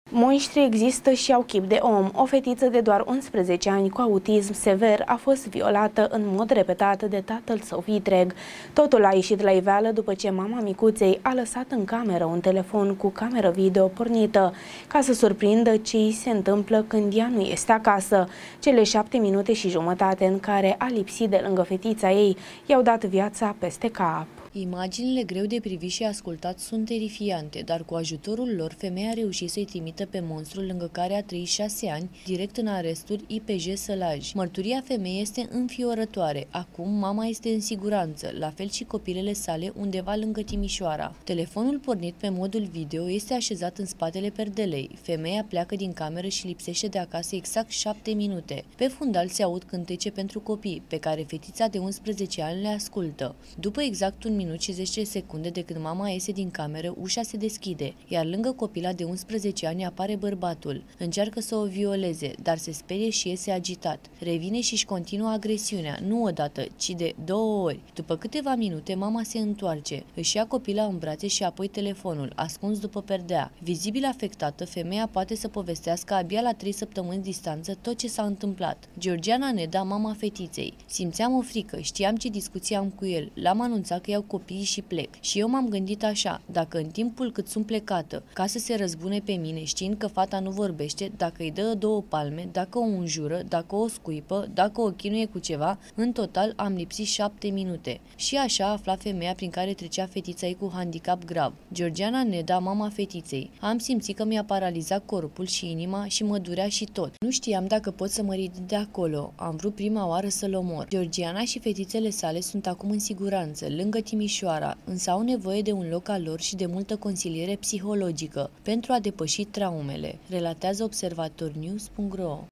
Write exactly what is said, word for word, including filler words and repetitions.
Monștri există și au chip de om. O fetiță de doar unsprezece ani cu autism sever a fost violată în mod repetat de tatăl său vitreg. Totul a ieșit la iveală după ce mama micuței a lăsat în cameră un telefon cu cameră video pornită, ca să surprindă ce îi se întâmplă când ea nu este acasă. Cele șapte minute și jumătate în care a lipsit de lângă fetița ei i-au dat viața peste cap. Imaginile greu de privit și ascultat sunt terifiante, dar cu ajutorul lor, femeia a reușit să-i trimită pe monstrul lângă care a trăit șase ani, direct în aresturi I P J Sălaj. Mărturia femeii este înfiorătoare. Acum mama este în siguranță, la fel și copilele sale undeva lângă Timișoara. Telefonul pornit pe modul video este așezat în spatele perdelei. Femeia pleacă din cameră și lipsește de acasă exact șapte minute. Pe fundal se aud cântece pentru copii, pe care fetița de unsprezece ani le ascultă. După exact un minut și zece secunde de când mama iese din cameră, ușa se deschide, iar lângă copila de unsprezece ani apare bărbatul. Încearcă să o violeze, dar se sperie și iese agitat. Revine și își continuă agresiunea, nu odată, ci de două ori. După câteva minute, mama se întoarce, își ia copila în brațe și apoi telefonul, ascuns după perdea. Vizibil afectată, femeia poate să povestească abia la trei săptămâni distanță tot ce s-a întâmplat. Georgiana Neda, mama fetiței: simțeam o frică, știam ce discuții am cu el, l-am anunțat că iau copiii și plec. Și eu m-am gândit așa: dacă în timpul cât sunt plecată, ca să se răzbune pe mine, știind că fata nu vorbește, dacă îi dă două palme, dacă o înjură, dacă o scuipă, dacă o chinuie cu ceva, în total am lipsit șapte minute. Și așa afla femeia prin care trecea fetița ei cu handicap grav. Georgiana Neda, mama fetiței: am simțit că mi-a paralizat corpul și inima și mă durea și tot. Nu știam dacă pot să mă ridic de acolo. Am vrut prima oară să-l omor. Georgiana și fetițele sale sunt acum în siguranță, lângă Timișoara, însă au nevoie de un loc al lor și de multă consiliere psihologică pentru a depăși traumele, relatează observator news punct ro.